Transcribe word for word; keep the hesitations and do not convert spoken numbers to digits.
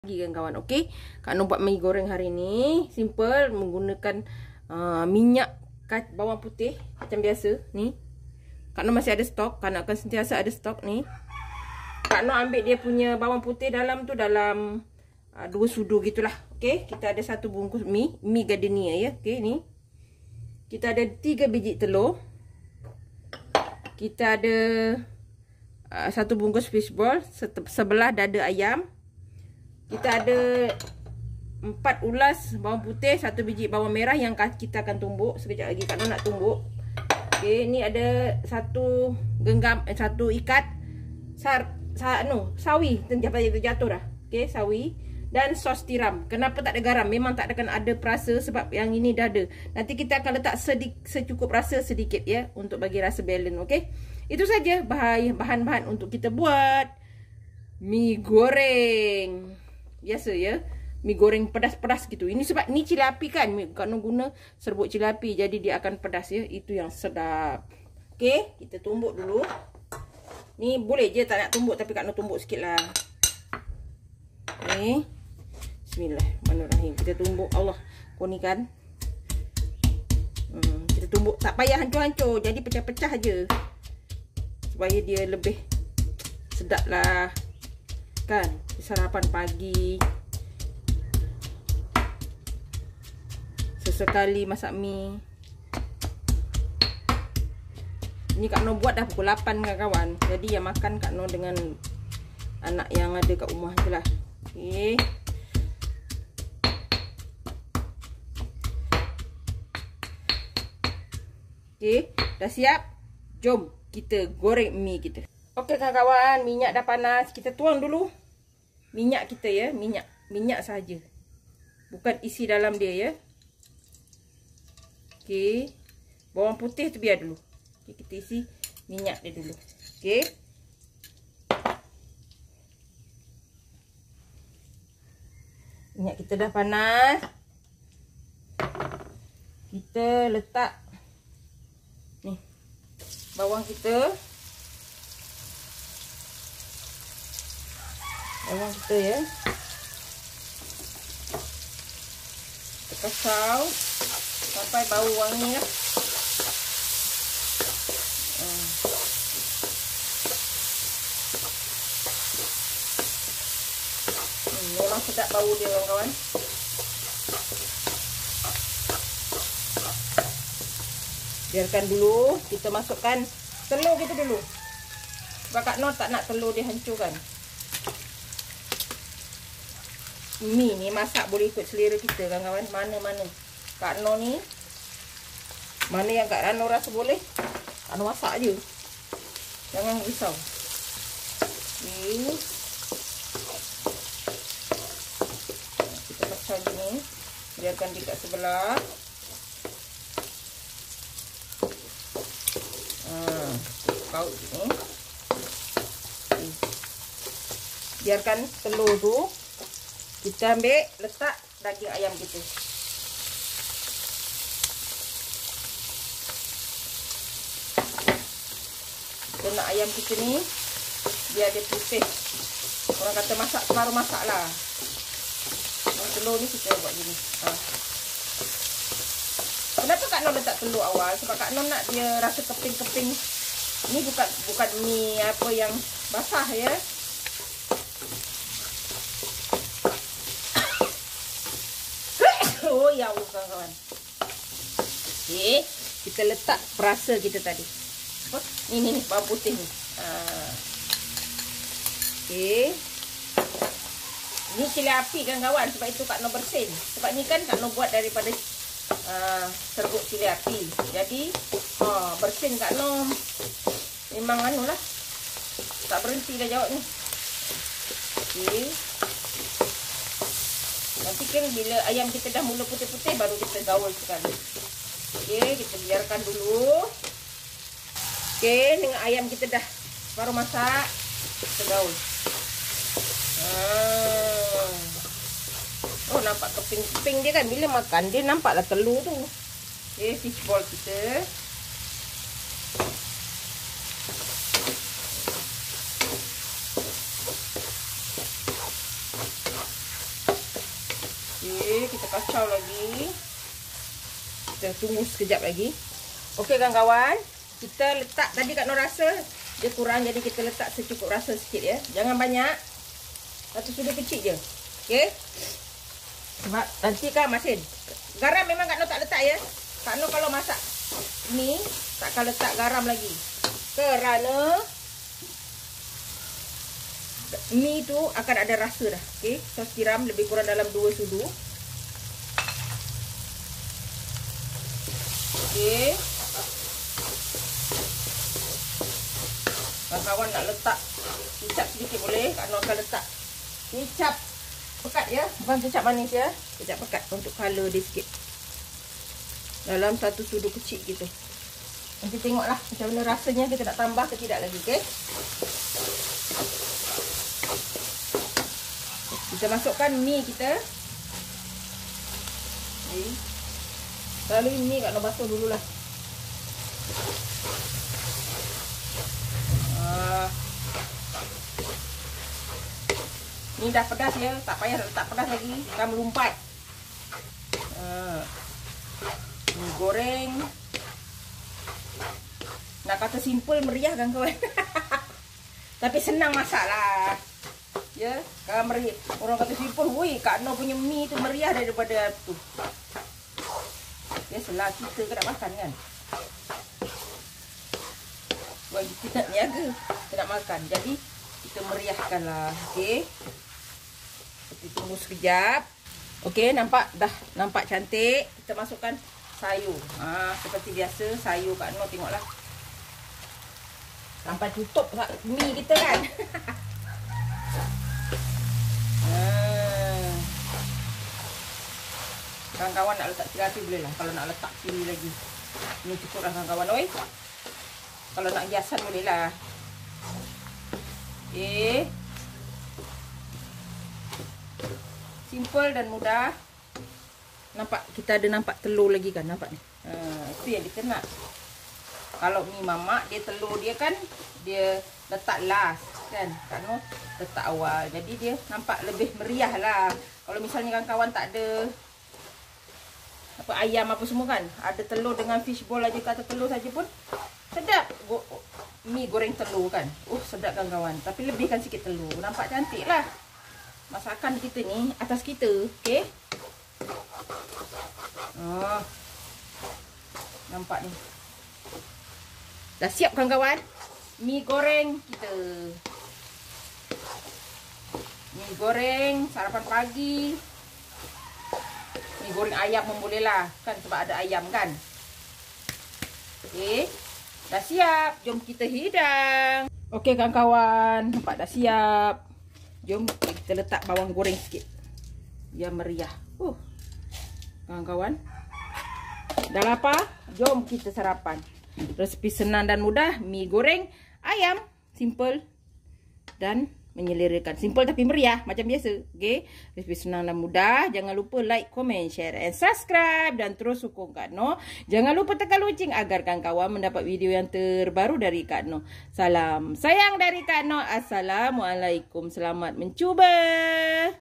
Lagi kan kawan. Okey, Kak Noh buat mi goreng hari ni simple menggunakan uh, minyak bawang putih macam biasa ni. Kak Noh masih ada stok, Kak Noh akan sentiasa ada stok ni. Kak Noh ambil dia punya bawang putih dalam tu dalam uh, dua sudu gitulah. Okey, kita ada satu bungkus mi, mi gardenia ya. Okey ni. Kita ada tiga biji telur. Kita ada uh, satu bungkus fishball, sebelah dada ayam. Kita ada empat ulas bawang putih, satu biji bawang merah yang kita akan tumbuk. Sekejap lagi Kak Noh nak tumbuk. Okey, ni ada satu genggam eh, satu ikat sar sa no, sawi terjatuh itu jatuh dah. Okey, sawi dan sos tiram. Kenapa tak ada garam? Memang tak akan ada perasa sebab yang ini dah ada. Nanti kita akan letak sedik, secukup rasa sedikit ya untuk bagi rasa balance. Okey. Itu saja bahan-bahan untuk kita buat mi goreng. Biasa ya, mi goreng pedas-pedas gitu. Ini sebab ni cili api kan, Kak Noh guna serbuk cili api, jadi dia akan pedas ya. Itu yang sedap. Okey, kita tumbuk dulu. Ni boleh je tak nak tumbuk, tapi Kak Noh tumbuk sikit lah. Ni Bismillahirrahmanirrahim. Kita tumbuk. Allah, kau ni kan hmm, kita tumbuk, tak payah hancur-hancur, jadi pecah-pecah je supaya dia lebih sedap lah kan, sarapan pagi. Sesekali masak mi. Ini Kak Noh buat dah pukul lapan kan kawan. Jadi yang makan Kak Noh dengan anak yang ada kat rumah je lah. Okey. Okey, dah siap. Jom kita goreng mi kita. Okey kawan-kawan, minyak dah panas. Kita tuang dulu minyak kita ya, minyak, minyak saja. Bukan isi dalam dia ya. Okey. Bawang putih tu biar dulu. Okay, kita isi minyak dia dulu. Okey. Minyak kita dah panas. Kita letak ni bawang kita. Bawang kita ya. Kita kasau sampai bau wangi lah. Hmm. Hmm, memang sedap bau dia kawan-kawan. Biarkan dulu. Kita masukkan telur kita dulu. Sebab Kak Noh tak nak telur dia hancurkan. Mi ni masak boleh ikut selera kita kawan-kawan. Mana-mana Kak Noh ni, mana yang Kak Noh rasa boleh, Kak Noh masak je. Jangan risau. Ni kita pasang gini. Biarkan dia kat sebelah. Hmm, paut ni. Biarkan telur tu. Kita ambil, letak daging ayam kita. Kita nak ayam kita ni biar dia putih. Orang kata masak separuh masak lah. Telur ni kita buat gini. Ha. Kenapa Kak Noh letak telur awal? Sebab Kak Noh nak dia rasa keping-keping. Ni bukan bukan mi apa yang basah ya. Oh ya Allah kawan-kawan. Okey, kita letak perasa kita tadi. Oh, ni ni ni bawang putih ni. Ha. Okey. Ni cili api kan kawan, sebab itu Kak Noh bersin. Sebab ni kan Kak Noh buat daripada uh, serbuk cili api. Jadi, ha, bersin Kak Noh. Memang anulah. Tak berhenti dah jawab ni. Okey. Nanti kan bila ayam kita dah mula putih-putih baru kita gaul sekali. Okey, kita biarkan dulu. Okey, dengan ayam kita dah baru masak, kita gaul. Hmm. Oh, nampak keping-keping dia kan. Bila makan dia nampaklah telur tu. Okey, fishball kita. Okey, kita kacau lagi. Kita tunggu sekejap lagi. Okey kawan-kawan, kita letak tadi Kak Noh rasa dia kurang, jadi kita letak secukup rasa sikit ya. Jangan banyak. Satu sudu kecil je. Okey. Sebab nanti kan masin. Garam memang Kak Noh tak letak ya. Kak Noh kalau masak ni takkan letak garam lagi. Kerana mi tu akan ada rasa dah. Okey, sos tiram lebih kurang dalam dua sudu. Okey. Kawan-kawan nak letak kicap sedikit boleh. Kak Noh akan letak kicap pekat ya, bukan kicap manis ya. Kicap pekat untuk color dia sikit. Dalam satu sudu kecil gitu. Nanti tengoklah macam mana rasanya, kita nak tambah ke tidak lagi, okey? Kita masukkan mi kita. Okay. Selalu mi Kak Noh basuh dululah. Ah. Ni dah pedas ya, tak payah letak pedas lagi, akan melumpat. Ah. Mi goreng. Nak kata simple meriah kan kawan. Tapi senang masak lah. Ya, kalau meriah, orang kata simple, woi, Kak Noh punya mi tu meriah daripada tu. Ya, selah kita ke nak makan kan. Buat kita nak niaga, kita nak makan. Jadi, kita meriahkan lah. Okey. Kita tunggu sekejap. Okey, nampak dah, nampak cantik. Kita masukkan sayur. Ha, seperti biasa, sayur Kak Noh tengoklah. Sampai tutup mi kita kan. Kawan-kawan nak letak cili api boleh lah. Kalau nak letak cili lagi, ini cukup lah kawan-kawan. Oi, kalau nak hiasan boleh lah. Okay, simple dan mudah. Nampak kita ada nampak telur lagi kan, nampak ni. Ha, itu yang kita nak. Kalau mi mamak, dia telur dia kan dia letak last kan, Kak Noh letak awal. Jadi dia nampak lebih meriah lah. Kalau misalnya kawan-kawan tak ada apa ayam apa semua kan, ada telur dengan fishball aja kata telur saja pun sedap. Go, mi goreng telur kan, uh sedap kawan-kawan. Tapi lebihkan sikit telur, nampak cantik lah masakan kita ni atas kita. Okey. Oh, nampak ni dah siap kawan-kawan mi goreng kita. Mi goreng sarapan pagi. Mi goreng ayam pun boleh lah kan, sebab ada ayam kan. Okey, dah siap. Jom kita hidang. Okey kawan-kawan, nampak dah siap. Jom kita letak bawang goreng sikit biar meriah. Uh, kawan-kawan, dah lapar? Jom kita sarapan. Resipi senang dan mudah, mi goreng ayam, simple dan menyelerakan. Simple tapi meriah macam biasa. Okey, resipi senang dan mudah. Jangan lupa like, comment, share and subscribe dan terus sokong Kak Noh. Jangan lupa tekan lonceng agar kawan-kawan mendapat video yang terbaru dari Kak Noh. Salam sayang dari Kak Noh. Assalamualaikum. Selamat mencuba.